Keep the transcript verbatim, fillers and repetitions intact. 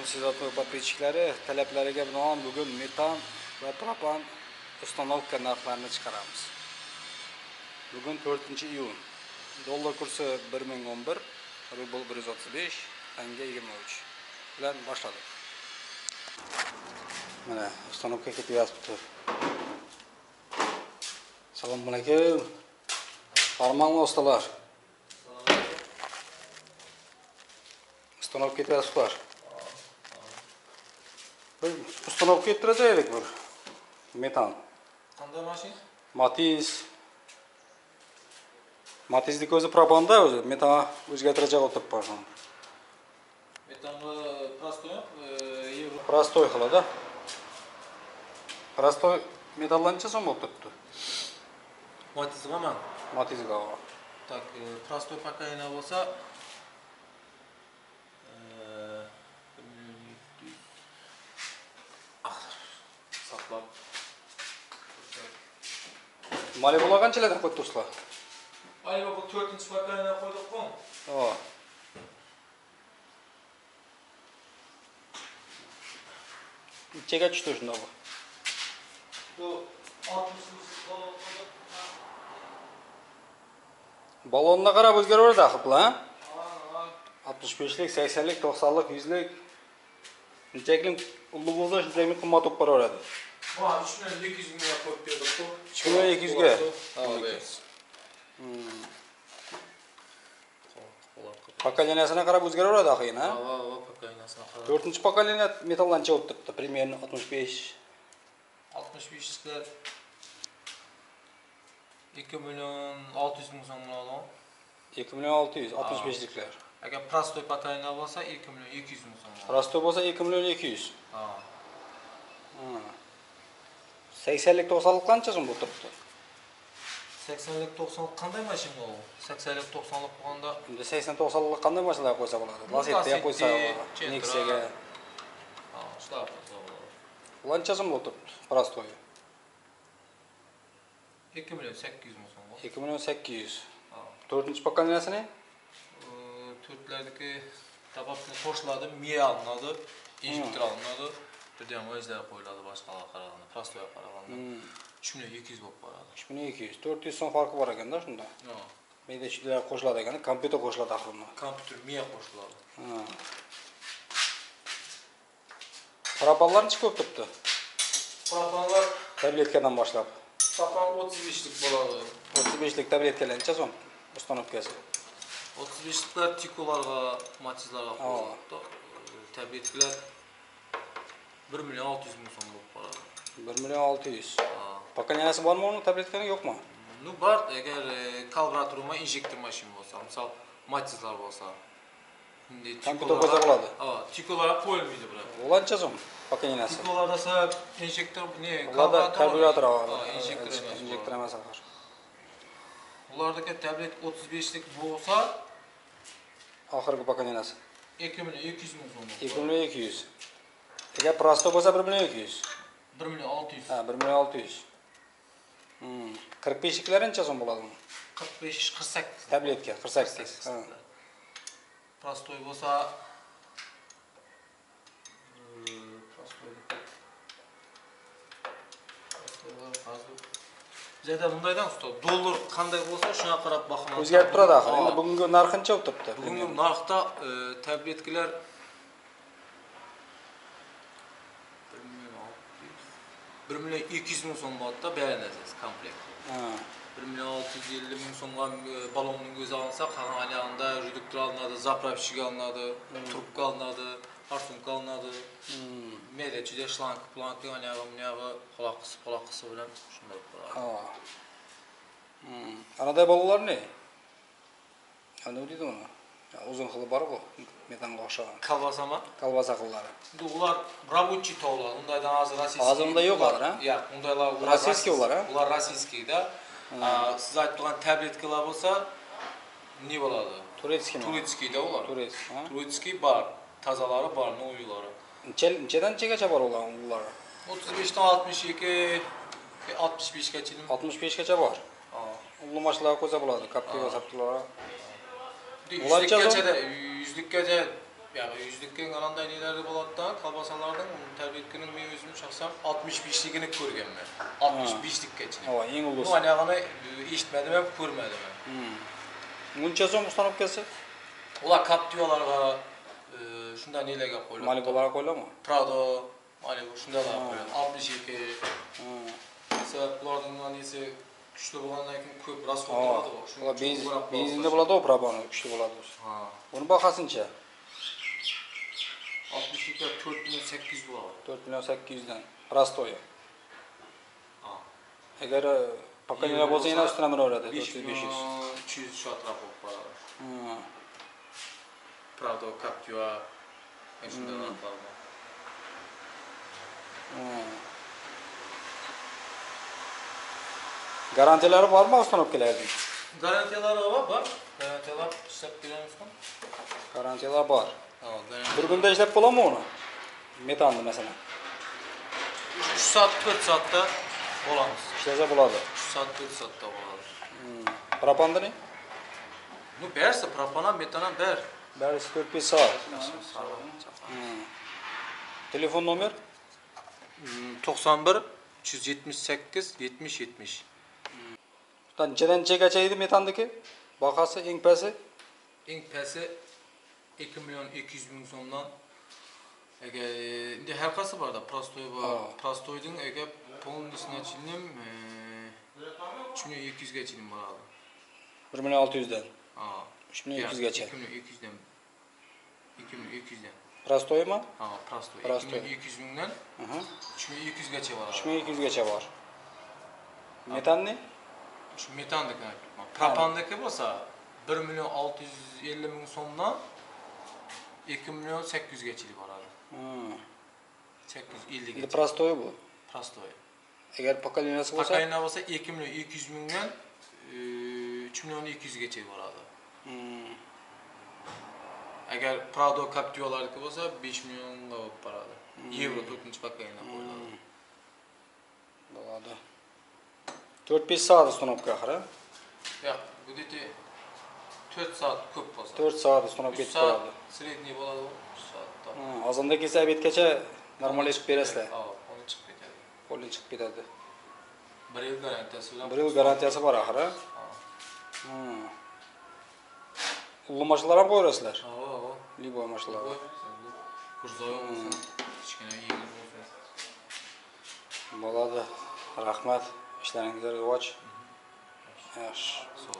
sizatma подписчиклari talablariga binoan bugun metan va propan ustanovka narxlarini chiqaramiz. Bugun to'rtinchi iyun. Dollar kursi bir ming o'n bir, rubl bir yuz o'ttiz besh, tanga yigirma uch bilan boshladik. Mana ustanovka ketyapti. Assalomu alaykum. Farmonli ustalar. Ustanovka ketyapsizlar. Biz ustanovka ettirajaydik bir. Metan. Qanday mashina? Matiz. Matizning o'zi propanda o'zi metan o'zgartirajak o'tib borgan. Metanni prostoy, euro. Prostoy qiladi. Prostoy metallancha so'm o'tibdi. Matizga man. Matizga. Tak, prostoy pakayna bo'lsa saqlab. Mali bo'lganchalardan qo'yib do'stlar. Ayva bu to'rtinchi pakayna qo'ydik-ku. Ha. Ichiga tushdi shunda bu. Bu oltmish balon qo'ydik. Balonni qarab o'zgaraveradi axir, ha? oltmish beshlik, saksonlik, to'qsonlik, yuzlik. Shunchalik ulug' bo'lsa, shunchalik qimmat bo'lib boraveradi. Ha, uch ming ikki yuz mingga qo'yib berdik-ku. uch ming ikki yuz ga. Ha, bes. Hmm. Pokoleniyasini qarab o'zgaraveradi axir, ha? Ha, ha, pokoleniyasini qarab. to'rtinchi pokoleniya metallancha o'tibdi, примерно oltmish besh. oltmish beshliklar ikki million olti yuz ming so'm bo'ladi. ikki million olti yuz, oltmish beshliklar. Agar prostoy pakayna bo'lsa ikki million ikki yuz ming so'm. Prostoy bo'lsa ikki million ikki yuz. Ha. Ha. saksonlik, to'qsonlik qancha so'm o'tibdi? saksonlik, to'qsonlik qanday mashina u? saksonlik, to'qsonlik bo'lganda Endi sakson to'qsonlik qanday mashinalar qo'ysa bo'ladi? Lasettga qo'ysa, Nexia'ga. Ha, shular qo'ysa bo'ladi. Qancha so'm o'tibdi prostoy? ikki million sakkiz yuz ming so'm. ikki million sakkiz yuz. Ha. to'rtinchi pokoleniyasini? To'rtlardagi tabaqni qo'shiladi, miya olinadi, injektor olinadi. Juda ham o'zlari qo'yiladi boshqalarga qaraganda, prostoyga qaraganda. uch million ikki yuz bo'lib qoladi. uch million ikki yuz, to'rt yuz so'm farqi bor ekanda shunda. Ha. Menda shunday qo'shiladi ekan, kompyuter qo'shiladi axir bunda. Kompyuter miya qo'shiladi. Ha. Propanlarni chiqib o'tibdi. Propanlar Tabletkadan boshlab. propan o'ttiz beshlik bo'ladi. o'ttiz beshlik tabletkalar necha so'm? Ustanovkasi. o'ttiz beshliklar tikolarga, matizlarga qo'yiladi. Tabletkalar bir million olti yuz ming so'm bo'lib qoladi. bir million olti yuz. Ha. Pokoleniyasi bormi uning tabletkani yo'qmi? Nu bor, agar kalbrator va injektor mashina bo'lsa, misol matizlar bo'lsa. Endi Kompyuter qo'ysa bo'ladi. Ha, tikolar qo'yilmaydi bular. Qancha so'm pokoleniyasi? Tikolarda esa injektor, ne, kalbrator bor. Ha, injektor emas. Injektor emas axir. Ulardagi tablet o'ttiz beshlik bo'lsa, oxirgi pokoleniyasi ikki million ikki yuz ming so'm. ikki million ikki yuz. Agar prosto bo'lsa bir million ikki yuz. bir million olti yuz. Ha, bir million olti yuz. Hmm. qirq beshliklar necha so'm bo'ladi? qirq besh, qirq sakkiz. Tabletka qirq sakkiz. Ha. Prostoy bo'lsa Zayda bundaydan usta, dollar qanday bo'lsa shuna qarab bahonalar o'zgarib turadi axir. Endi bugungi narxincha o'tibdi. Bugungi narxda tabletkalar bir million ikki yuz ming so'm bo'ldi-da, berilasiz komplekt. Ha. bir million olti yuz ellik ming so'mga balonning o'zi olinsa, qolgan aliganda reduktor olinadi, zapravщик olinadi, trubka olinadi, arsunka olinadi. Media juda shlank, planka, anag'i, bunag'i, quloqisi, quloqisi bilan shunday bo'ladi. Ha. Hmm. Anaday bolalar ne? Ana deydi uni. Uzun xili bor-ku, metanga o'xshagan. Kalbasama? Kalbasa xillari. Endi ular рабочий tovlar, undaydan hozir rossiyskiy. Hozir unda yo'q ular, ha? Yo'q, undaylar rossiyskiy ular, ha? Ular rossiyskiyda. Siz aytib turgan tabletkalar bo'lsa, ne bo'ladi? Turetskiy. Turetskiyda ular. Turetskiy, ha? Turetskiy bor, tozalari bor, no'ylari. Nechadan nechaga bor ular? o'ttiz beshdan oltmish ikki, oltmish besh gacha. oltmish besh gacha bor. Ha. Ulug' mashinalar qo'ysa bo'ladi, kaptiva saptilar. yuzlikgacha, yuzlikgacha Yani yüzlükten kalanday nelerdi boladan kalbasalardan terbiye etkenin men özüm şahsam altmış beşligini ko'rganman. altmış beşlikkacha. Ava, eng Bu ulus. anagını eshitmadim ham, ko'rmadim ham. Hmm. Muncha so'm ustanovkasi? Ular Captiva'larga e, shunday nelarga qo'yiladi? Malibularga qo'yiladimi? Prado, Malibu shundaylar qo'yiladi. altmış iki. Ha. Sebab bularning nesi kuchli bo'lgandan keyin ko'p rasxod Ha. bo'ladi. Ular benzin, benzinda bo'ladi-ku, propani kuchli bo'ladi. Ha. Uni bahasıncha altmış iki to'rt million sakkiz yuz bo'ladi. to'rt million sakkiz yuz dan rastoyi. Ha. Agar pakanilar bo'lsa yana ustidan miraveradi, besh to'rt yuz besh yuz. uch yuz shu atrof bo'lib qoladi. Ha. Prado, Captiva, mana shunday narxlar bor. Ha. Garantiyalari bormi ustanovkalarning? Garantiyalari bor, bor. Garantiyalar ishlab beramizmi? Garantiyalar bor. Ha, Bir kunda ishlab bo'ladimi uni? Metanni masalan. uch soat, to'rt soatda bo'lamiz. Ishlasa bo'ladi. uch soat, to'rt soatda bo'ladi. Propandani? Ну, bersa propan ham, metan ham ber. Barisi to'rt besh soat. Telefon nomer? to'qson bir uch yuz yetmish sakkiz yetmish yetmish. Udan nechadan nechaga edi metandiki? Bahasi eng pasti? Eng pasti ikki million ikki yuz ming so'mdan. Agar endi har qaysi borda prostoy bor. Prostoyning agar polnisini chinim uch million ikki yuz gacha bo'ladi. bir million olti yuz dan. Ha, uch million ikki yuz gacha. ikki million ikki yuz dan. ikki million ikki yuz dan. Prostoymi? Ha, prostoy. Prostoy. ikki million ikki yuz mingdan Aha. uch million ikki yuz gacha uch bo'ladi. million ikki yuz gacha bor. Metanni? Shu metandiki aytibman. Propandiki bo'lsa bir million olti yuz ellik ming so'mdan ikki million sakkiz yuz gacha boradi. Hmm. sakkiz yuz ellik Endi gacha. prostoy bu. Prostoy. Agar pokoliniyasi bo'lsa, Pakalina bo'lsa ikki million ikki yuz mingdan uch million ikki yuz gacha boradi. hmm. Agar Prado Captiva'larniki bo'lsa besh millionga olib boradi. Yevro to'rtinchi pakalina qo'yiladi. bo'ladi. to'rt besh soat uстановка axir. Yo'q, bu deti to'rt soat ko'p bo'lsa. to'rt soat uстановка uch etib soat qo'yadi. sredniy bo'ladi, uch soatda. Ha, ozonda kelsa obedgacha normal etib berasizlar. Ha, onu chiqib ketadi. Qo'ldan chiqib ketadi. bir yil garantiyasi bilan. bir yil garantiyasi bor axir. Ha. Hmm. Ulug' mashinalar ham qo'yasizlar. Ha, ha. Liboy mashinalar. Kurzoy bo'lsin, kichkina yengil bo'lsin. Bo'ladi. Rahmat. Ishlaringizga rivoj. Yaxshi.